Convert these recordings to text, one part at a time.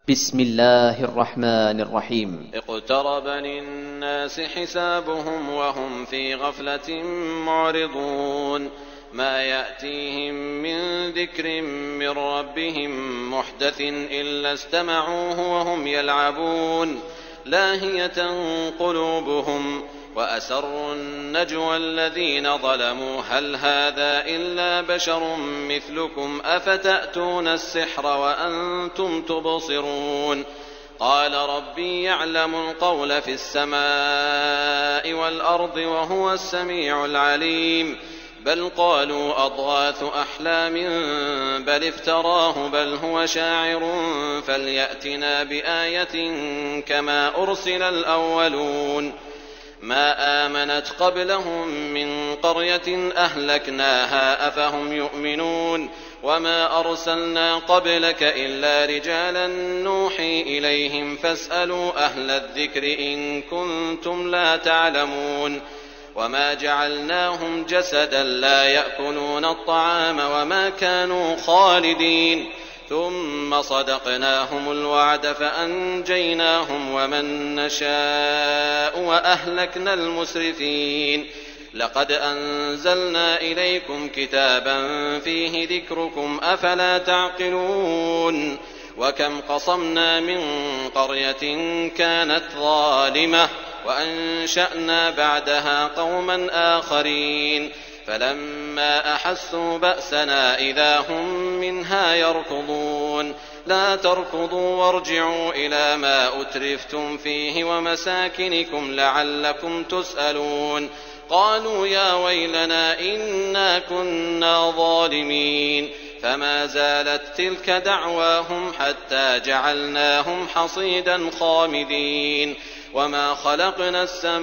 بسم الله الرحمن الرحيم. اقترب للناس حسابهم وهم في غفلة معرضون. ما يأتيهم من ذكر من ربهم محدث إلا استمعوه وهم يلعبون لاهية قلوبهم وأسروا النجوى الذين ظلموا هل هذا إلا بشر مثلكم أفتأتون السحر وأنتم تبصرون. قال ربي يعلم القول في السماء والأرض وهو السميع العليم. بل قالوا أضغاث أحلام بل افتراه بل هو شاعر فليأتنا بآية كما أرسل الأولون. ما آمنت قبلهم من قرية أهلكناها أفهم يؤمنون. وما أرسلنا قبلك إلا رجالا نوحي إليهم فاسألوا أهل الذكر إن كنتم لا تعلمون. وما جعلناهم جسدا لا يأكلون الطعام وما كانوا خالدين. ثم صدقناهم الوعد فأنجيناهم ومن نشاء وأهلكنا المسرفين. لقد أنزلنا إليكم كتابا فيه ذكركم أفلا تعقلون. وكم قصمنا من قرية كانت ظالمة وأنشأنا بعدها قوما آخرين فلما أحسوا بأسنا إذا هم منها يركضون. لا تركضوا وارجعوا إلى ما أترفتم فيه ومساكنكم لعلكم تسألون. قالوا يا ويلنا إنا كنا ظالمين. فما زالت تلك دعواهم حتى جعلناهم حصيدا خامدين. وما خلقنا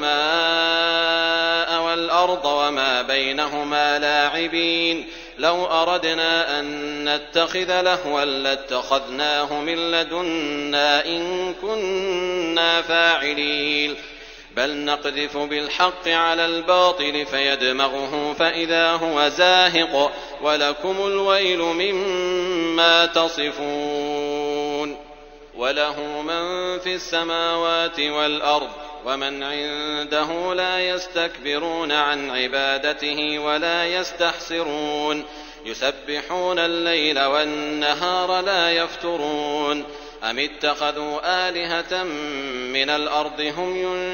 السماء والأرض وما بينهما لاعبين. لو أردنا أن نتخذ لهوا لاتخذناه من لدنا إن كنا فاعلين. بل نقذف بالحق على الباطل فيدمغه فإذا هو زاهق ولكم الويل مما تصفون. وله من في السماوات والأرض ومن عنده لا يستكبرون عن عبادته ولا يستحسرون. يسبحون الليل والنهار لا يفترون. أم اتخذوا آلهة من الأرض هم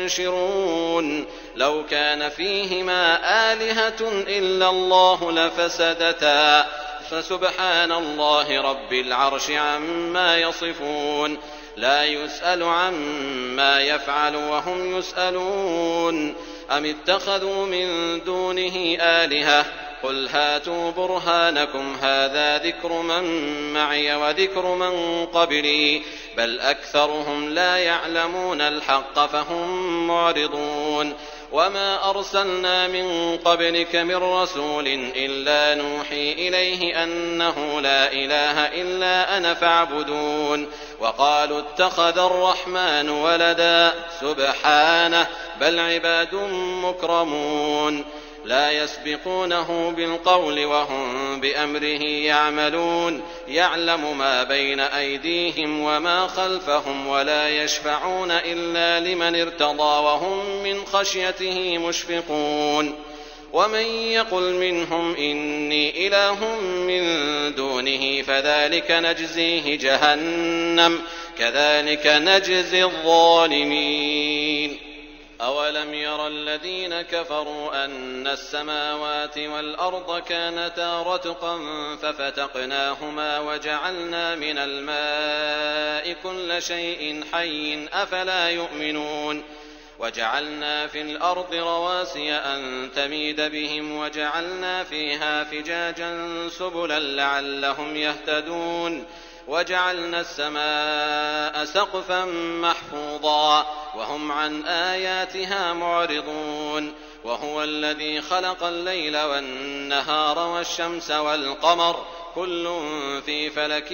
ينشرون. لو كان فيهما آلهة إلا الله لفسدتا فسبحان الله رب العرش عما يصفون. لا يسأل عما يفعل وهم يسألون. أم اتخذوا من دونه آلهة قل هاتوا برهانكم هذا ذكر من معي وذكر من قبلي بل أكثرهم لا يعلمون الحق فهم معرضون. وما أرسلنا من قبلك من رسول إلا نوحي إليه أنه لا إله إلا أنا فاعبدون. وقالوا اتخذ الرحمن ولدا سبحانه بل عباد مكرمون. لا يسبقونه بالقول وهم بأمره يعملون. يعلم ما بين أيديهم وما خلفهم ولا يشفعون إلا لمن ارتضى وهم من خشيته مشفقون. ومن يقل منهم إني إله من دونه فذلك نجزيه جهنم كذلك نجزي الظالمين. أولم ير الذين كفروا أن السماوات والأرض كانتا رتقا ففتقناهما وجعلنا من الماء كل شيء حي أفلا يؤمنون. وجعلنا في الأرض رواسي أن تميد بهم وجعلنا فيها فجاجا سبلا لعلهم يهتدون. وجعلنا السماء سقفا محفوظا وهم عن آياتها معرضون. وهو الذي خلق الليل والنهار والشمس والقمر كل في فلك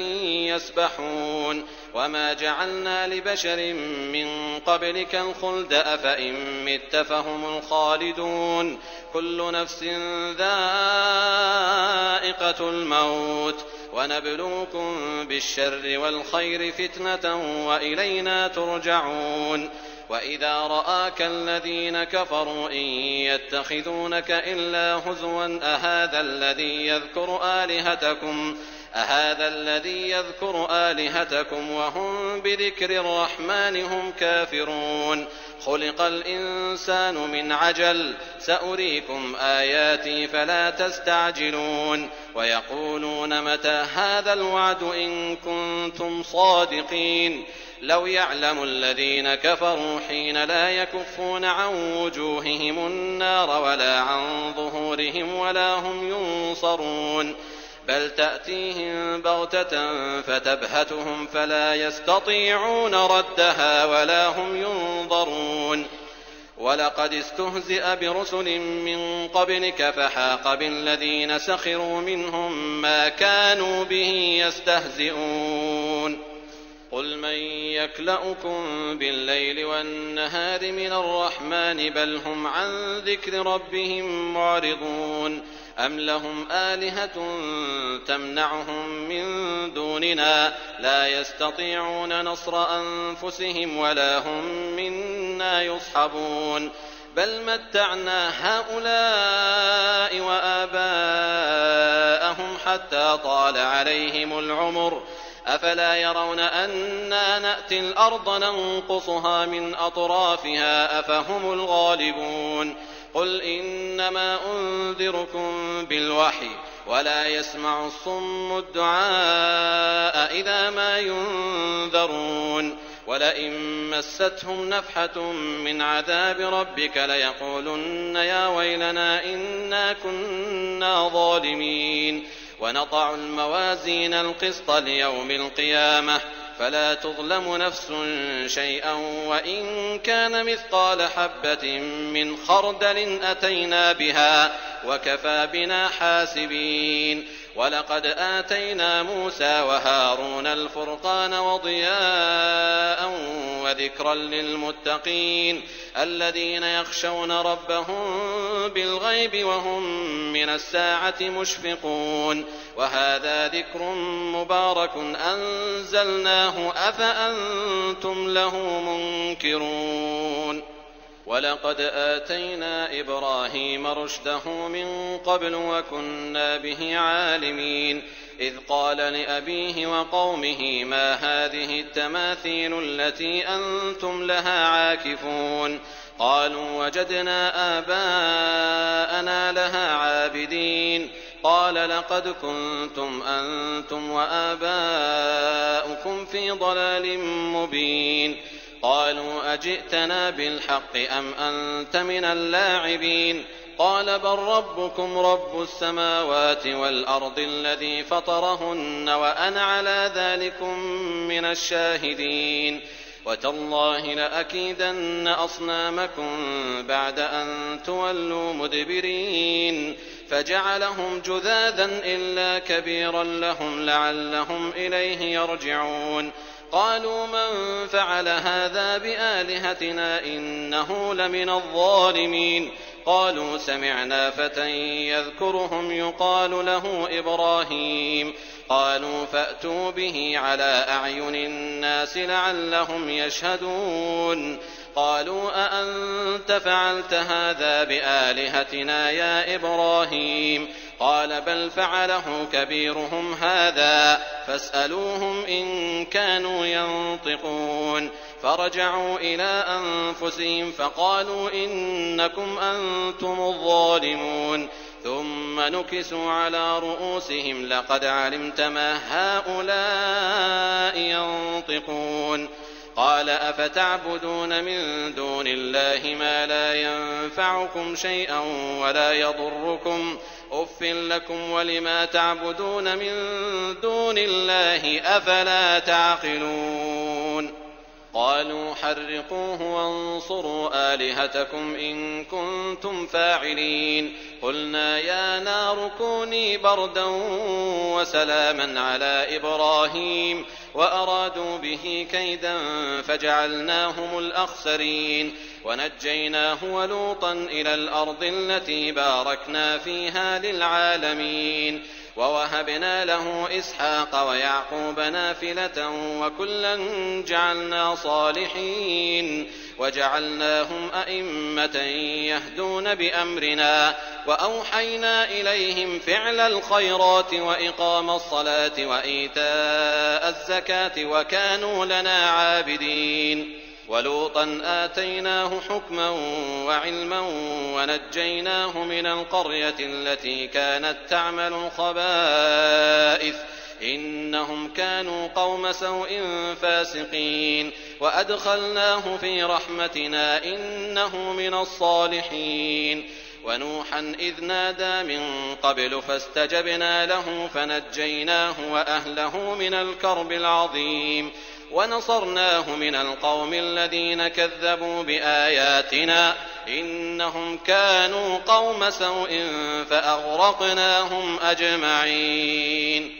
يسبحون. وما جعلنا لبشر من قبلك الخلد أفإن مت فهم الخالدون. كل نفس ذائقة الموت ونبلوكم بالشر والخير فتنة وإلينا ترجعون وإذا رآك الذين كفروا إن يتخذونك إلا هزوا أهذا الذي يذكر آلهتكم وهم بذكر الرحمن هم كافرون خلق الإنسان من عجل سأريكم آياتي فلا تستعجلون ويقولون متى هذا الوعد إن كنتم صادقين لو يعلم الذين كفروا حين لا يكفون عن وجوههم النار ولا عن ظهورهم ولا هم ينصرون بل تأتيهم بغتة فتبهتهم فلا يستطيعون ردها ولا هم ينظرون ولقد استهزئ برسل من قبلك فحاق بالذين سخروا منهم ما كانوا به يستهزئون قل من يكلؤكم بالليل والنهار من الرحمن بل هم عن ذكر ربهم معرضون أم لهم آلهة تمنعهم من دوننا لا يستطيعون نصر أنفسهم ولا هم منا يصحبون بل متعنا هؤلاء وآباءهم حتى طال عليهم العمر أفلا يرون أنا نأتي الأرض ننقصها من أطرافها أفهم الغالبون قل إنما أنذركم بالوحي ولا يسمع الصم الدعاء إذا ما ينذرون ولئن مستهم نفحة من عذاب ربك ليقولن يا ويلنا إنا كنا ظالمين ونضع الموازين القسط ليوم القيامة فلا تظلم نفس شيئا وإن كان مثقال حبة من خردل أتينا بها وكفى بنا حاسبين ولقد آتينا موسى وهارون الفرقان وضياء وذكرا للمتقين الذين يخشون ربهم بالغيب وهم من الساعة مشفقون وهذا ذكر مبارك أنزلناه أفأنتم له منكرون ولقد آتينا إبراهيم رشده من قبل وكنا به عالمين إذ قال لأبيه وقومه ما هذه التماثيل التي أنتم لها عاكفون قالوا وجدنا آباءنا لها عابدين قال لقد كنتم أنتم وآباؤكم في ضلال مبين قالوا أجئتنا بالحق أم أنت من اللاعبين قال بل ربكم رب السماوات والأرض الذي فطرهن وأنا على ذلكم من الشاهدين وتالله لأكيدن أصنامكم بعد أن تولوا مدبرين فجعلهم جذاذا إلا كبيرا لهم لعلهم إليه يرجعون قالوا من فعل هذا بآلهتنا إنه لمن الظالمين قالوا سمعنا فتى يذكرهم يقال له إبراهيم قالوا فأتوا به على أعين الناس لعلهم يشهدون قالوا أأنت فعلت هذا بآلهتنا يا إبراهيم قال بل فعله كبيرهم هذا فاسألوهم إن كانوا ينطقون فرجعوا إلى أنفسهم فقالوا إنكم أنتم الظالمون ثم نكسوا على رؤوسهم لقد علمت ما هؤلاء ينطقون قال أفتعبدون من دون الله ما لا ينفعكم شيئا ولا يضركم أف لكم ولما تعبدون من دون الله أفلا تعقلون قالوا حرقوه وانصروا آلهتكم إن كنتم فاعلين قلنا يا نار كوني بردا وسلاما على إبراهيم وأرادوا به كيدا فجعلناهم الأخسرين ونجيناه ولوطا إلى الأرض التي باركنا فيها للعالمين ووهبنا له إسحاق ويعقوب نافلة وكلا جعلنا صالحين وجعلناهم أئمة يهدون بأمرنا وأوحينا إليهم فعل الخيرات وإقام الصلاة وإيتاء الزكاة وكانوا لنا عابدين. ولوطا آتيناه حكما وعلما ونجيناه من القرية التي كانت تعمل الخبائث إنهم كانوا قوم سوء فاسقين وأدخلناه في رحمتنا إنه من الصالحين. ونوحا إذ نادى من قبل فاستجبنا له فنجيناه وأهله من الكرب العظيم ونصرناه من القوم الذين كذبوا بآياتنا إنهم كانوا قوم سوء فأغرقناهم أجمعين.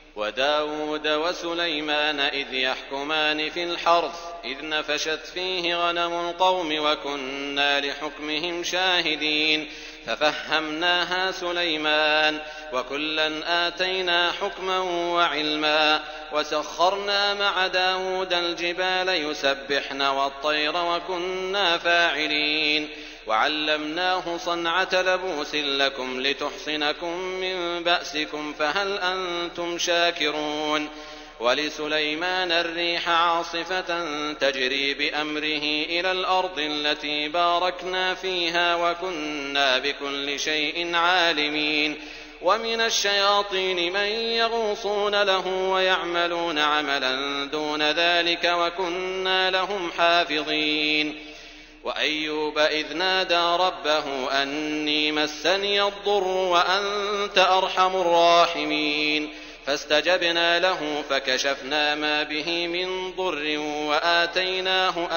وداود وسليمان إذ يحكمان في الحرث إذ نفشت فيه غنم القوم وكنا لحكمهم شاهدين ففهمناها سليمان وكلا آتينا حكما وعلما وسخرنا مع داود الجبال يسبحن والطير وكنا فاعلين وعلمناه صنعة لبوس لكم لتحصنكم من بأسكم فهل أنتم شاكرون. ولسليمان الريح عاصفة تجري بأمره إلى الأرض التي باركنا فيها وكنا بكل شيء عالمين. ومن الشياطين من يغوصون له ويعملون عملا دون ذلك وكنا لهم حافظين. وأيوب إذ نادى ربه أني مسني الضر وأنت أرحم الراحمين فاستجبنا له فكشفنا ما به من ضر وآتيناه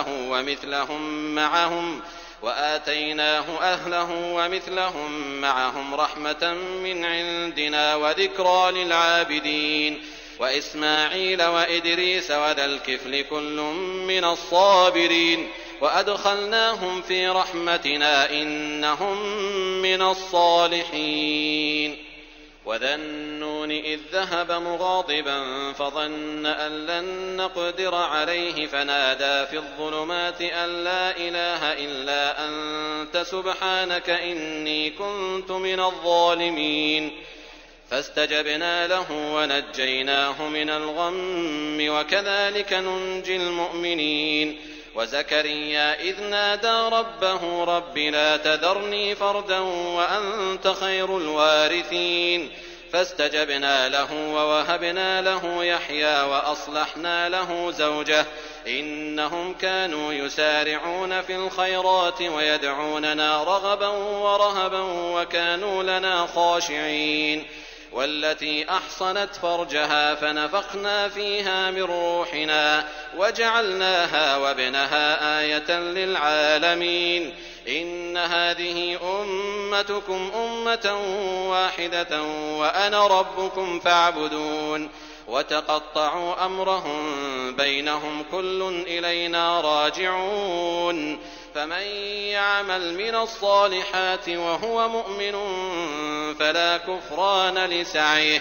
أهله ومثلهم معهم رحمة من عندنا وذكرى للعابدين. وإسماعيل وإدريس وذا الكفل كل من الصابرين وأدخلناهم في رحمتنا إنهم من الصالحين. وذا النون إذ ذهب مغاضبا فظن أن لن نقدر عليه فنادى في الظلمات أن لا إله إلا أنت سبحانك إني كنت من الظالمين فاستجبنا له ونجيناه من الغم وكذلك ننجي المؤمنين. وزكريا إذ نادى ربه رب لا تذرني فردا وأنت خير الوارثين فاستجبنا له ووهبنا له يحيى وأصلحنا له زوجه إنهم كانوا يسارعون في الخيرات ويدعوننا رغبا ورهبا وكانوا لنا خاشعين. والتي أحصنت فرجها فنفخنا فيها من روحنا وجعلناها وابنها آية للعالمين. إن هذه أمتكم أمة واحدة وأنا ربكم فاعبدون. وتقطعوا أمرهم بينهم كل إلينا راجعون. فمن يعمل من الصالحات وهو مؤمن فلا كفران لسعيه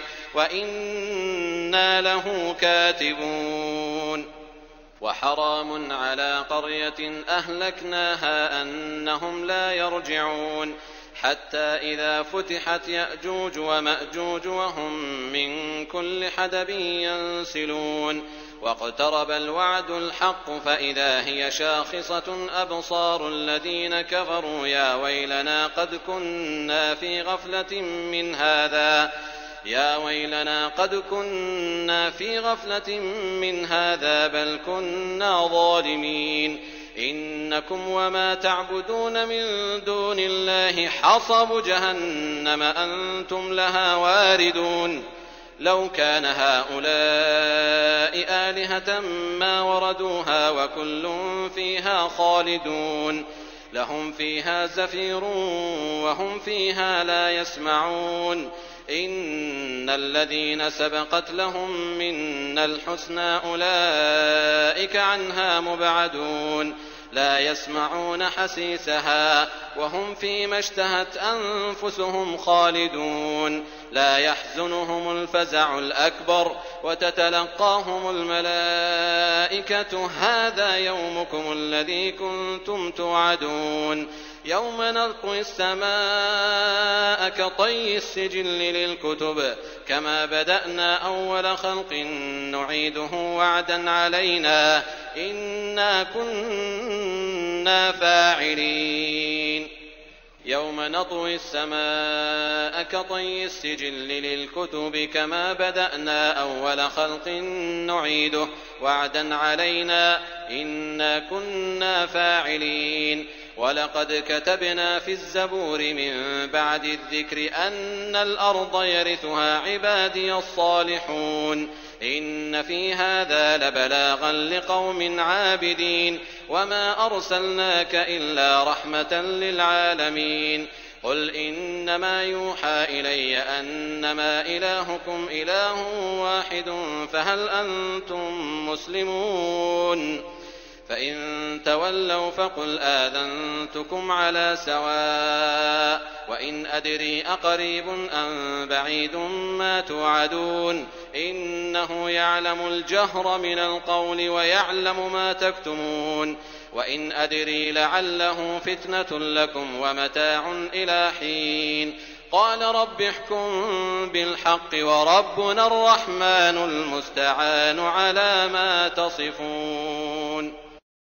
وإنا له كاتبون. وحرام على قرية أهلكناها أنهم لا يرجعون حتى إذا فتحت يأجوج ومأجوج وهم من كل حدب ينسلون. واقترب الوعد الحق فإذا هي شاخصة أبصار الذين كفروا يا ويلنا قد كنا في غفلة من هذا بل كنا ظالمين. إنكم وما تعبدون من دون الله حصب جهنم أنتم لها واردون. لو كان هؤلاء آلهة ما وردوها وكل فيها خالدون. لهم فيها زفير وهم فيها لا يسمعون. إن الذين سبقت لهم منا الحسنى أولئك عنها مبعدون. لا يسمعون حسيسها وهم فيما اشتهت أنفسهم خالدون لا يحزنهم الفزع الأكبر وتتلقاهم الملائكة هذا يومكم الذي كنتم توعدون يوم نطوي السماء كطي السجل للكتب كما بدأنا أول خلق نعيده وعدا علينا إنا كنا فاعلين يوم نطوي السماء كطي السجل للكتب كما بدأنا أول خلق نعيده وعدا علينا إنا كنا فاعلين ولقد كتبنا في الزبور من بعد الذكر أن الأرض يرثها عبادي الصالحون إن في هذا لبلاغا لقوم عابدين وما أرسلناك إلا رحمة للعالمين قل إنما يوحى إلي أنما إلهكم إله واحد فهل أنتم مسلمون فإن تولوا فقل آذنتكم على سواء وإن أدري أقريب أم بعيد ما توعدون إنه يعلم الجهر من القول ويعلم ما تكتمون وإن أدري لعله فتنة لكم ومتاع إلى حين قال رب احكم بالحق وربنا الرحمن المستعان على ما تصفون